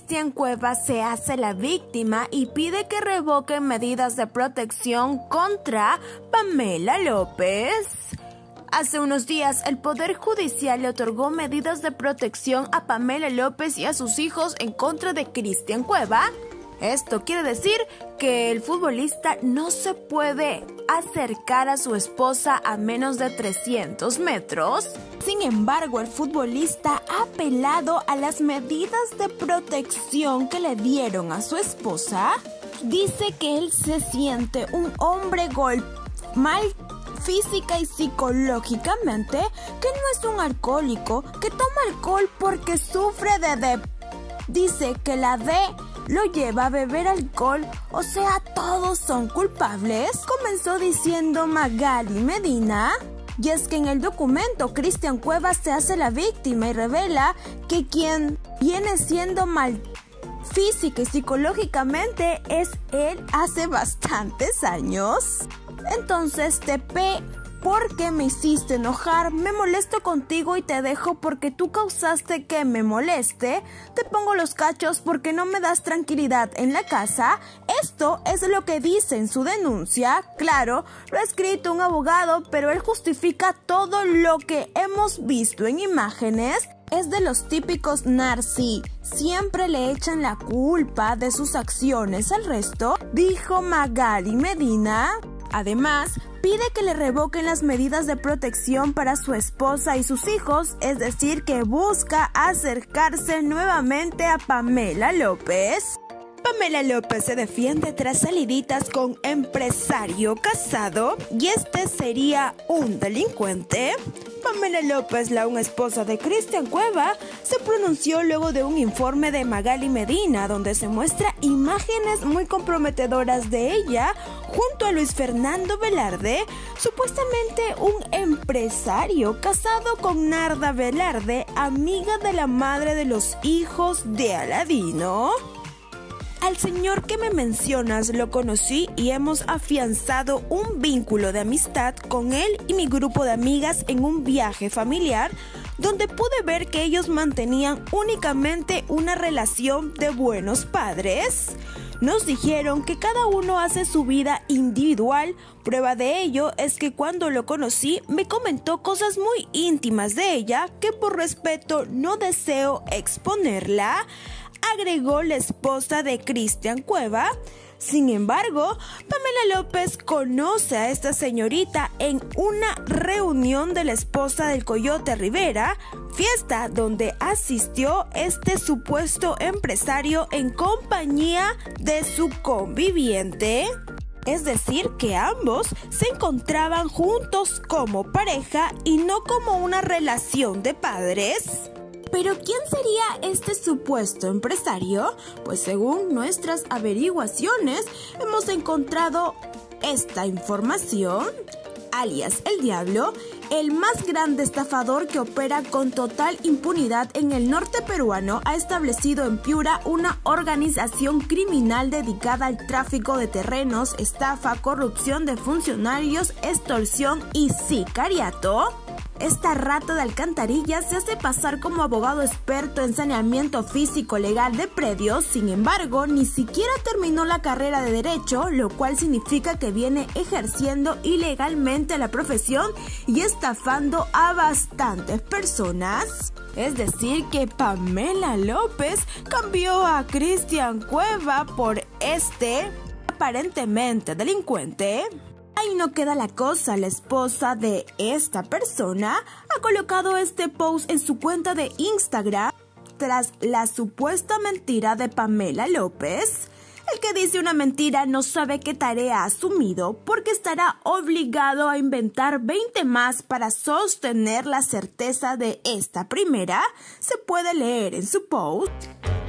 Cristian Cueva se hace la víctima y pide que revoquen medidas de protección contra Pamela López. Hace unos días, el Poder Judicial le otorgó medidas de protección a Pamela López y a sus hijos en contra de Cristian Cueva. Esto quiere decir que el futbolista no se puede acercar a su esposa a menos de 300 metros. Sin embargo, el futbolista ha apelado a las medidas de protección que le dieron a su esposa. Dice que él se siente un hombre mal física y psicológicamente, que no es un alcohólico, que toma alcohol porque sufre de Dice que la D lo lleva a beber alcohol, o sea, todos son culpables, comenzó diciendo Magali Medina. Y es que en el documento Cristian Cueva se hace la víctima y revela que quien viene siendo mal física y psicológicamente es él hace bastantes años. Entonces, TP, ¿por qué me hiciste enojar? Me molesto contigo y te dejo porque tú causaste que me moleste. Te pongo los cachos porque no me das tranquilidad en la casa. Esto es lo que dice en su denuncia. Claro, lo ha escrito un abogado, pero él justifica todo lo que hemos visto en imágenes. Es de los típicos narcis. Siempre le echan la culpa de sus acciones al resto, dijo Magali Medina. Además, pide que le revoquen las medidas de protección para su esposa y sus hijos, es decir, que busca acercarse nuevamente a Pamela López. Pamela López se defiende tras saliditas con empresario casado y este sería un delincuente. Pamela López, la aún esposa de Cristian Cueva, se pronunció luego de un informe de Magali Medina donde se muestra imágenes muy comprometedoras de ella junto a Luis Fernando Velarde, supuestamente un empresario casado con Narda Velarde, amiga de la madre de los hijos de Aladino. Al señor que me mencionas lo conocí y hemos afianzado un vínculo de amistad con él y mi grupo de amigas en un viaje familiar donde pude ver que ellos mantenían únicamente una relación de buenos padres. Nos dijeron que cada uno hace su vida individual. Prueba de ello es que cuando lo conocí me comentó cosas muy íntimas de ella que por respeto no deseo exponerla, agregó la esposa de Cristian Cueva. Sin embargo, Pamela López conoce a esta señorita en una reunión de la esposa del Coyote Rivera, fiesta donde asistió este supuesto empresario en compañía de su conviviente. Es decir, que ambos se encontraban juntos como pareja y no como una relación de padres. ¿Pero quién sería este supuesto empresario? Pues según nuestras averiguaciones hemos encontrado esta información. Alias El Diablo, el más grande estafador que opera con total impunidad en el norte peruano, ha establecido en Piura una organización criminal dedicada al tráfico de terrenos, estafa, corrupción de funcionarios, extorsión y sicariato. Esta rata de alcantarilla se hace pasar como abogado experto en saneamiento físico legal de predios, sin embargo, ni siquiera terminó la carrera de Derecho, lo cual significa que viene ejerciendo ilegalmente la profesión y estafando a bastantes personas. Es decir, que Pamela López cambió a Cristian Cueva por este aparentemente delincuente. Ahí no queda la cosa, la esposa de esta persona ha colocado este post en su cuenta de Instagram tras la supuesta mentira de Pamela López. El que dice una mentira no sabe qué tarea ha asumido porque estará obligado a inventar 20 más para sostener la certeza de esta primera. Se puede leer en su post.